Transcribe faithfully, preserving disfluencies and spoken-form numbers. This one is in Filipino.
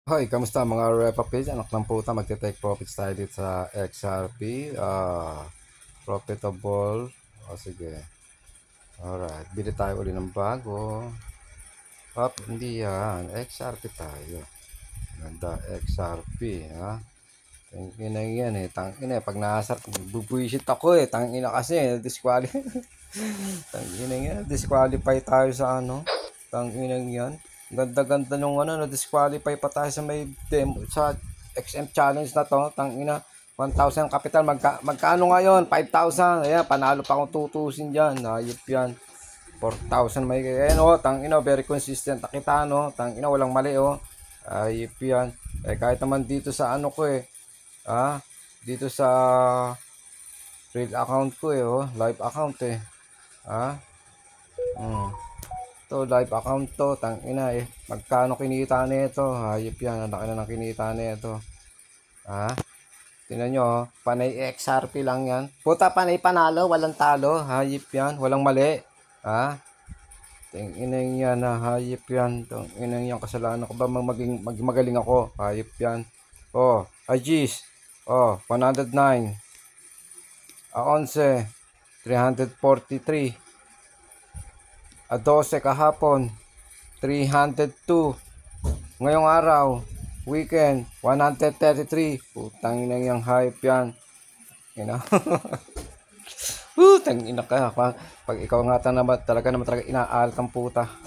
Hoy, kamusta mga Repa Page? Anak ng puta, magte-take profits tayo dito sa X R P. Ah, profitable. O sige. Alright, bili tayo uli ng bago. Hop, hindi yan. X R P tayo. Ganda, X R P, ha? Tangina yan eh. Tangina, pag nasar, bubuisit ako eh. Tangina kasi, disquali. Tangina yan, disqualify tayo sa ano. Tangina yan. Ganda-ganda nung ano, na-disqualify pa tayo sa may demo, sa X M challenge na to. Tangina, one thousand capital. Magka, magkano ngayon? five thousand. Ayan, panalo pa akong tutusin dyan. Hayop yan. four thousand may ayan o. Tangina, very consistent. Nakita no. Tangina, walang mali o. Hayop yan. Eh, kahit naman dito sa ano ko eh. Ah, dito sa real account ko eh oh. Live account eh. Ah, hmm. To live account to, tang ina eh. Magkano kinita nito? Hayop yan, ang laki na ng kinita nito. Ha? Tingnan nyo, oh. Panay X R P lang yan. Puta, panay panalo, walang talo. Hayop yan, walang mali. Ha? Tingnan yan na, hayop yan. Tingnan yan, kasalanan ko ba maging, mag magaling ako? Hayop yan. Oh, Ajis. Oh, one oh nine. A eleven. three forty-three. A twelve kahapon, three hundred two. Ngayong araw, weekend, one thirty-three. Putang ina yung hype yan. Ina. Putang ina ka. Pag, pag ikaw nga ta naman, talaga naman talaga inaalat ang puta.